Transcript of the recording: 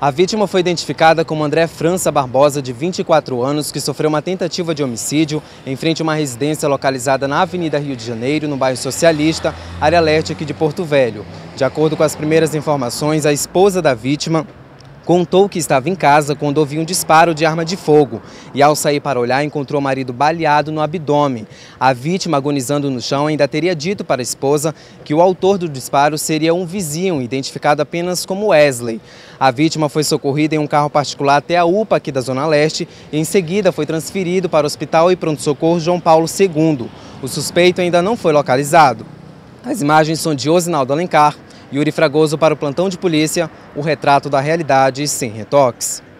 A vítima foi identificada como André França Barbosa, de 24 anos, que sofreu uma tentativa de homicídio em frente a uma residência localizada na Avenida Rio de Janeiro, no bairro Socialista, área leste aqui de Porto Velho. De acordo com as primeiras informações, a esposa da vítima contou que estava em casa quando ouviu um disparo de arma de fogo e, ao sair para olhar, encontrou o marido baleado no abdômen. A vítima, agonizando no chão, ainda teria dito para a esposa que o autor do disparo seria um vizinho, identificado apenas como Wesley. A vítima foi socorrida em um carro particular até a UPA aqui da Zona Leste e, em seguida, foi transferido para o Hospital e Pronto-Socorro João Paulo II. O suspeito ainda não foi localizado. As imagens são de Osinaldo Alencar, Yuri Fragoso para o Plantão de Polícia, o retrato da realidade sem retoques.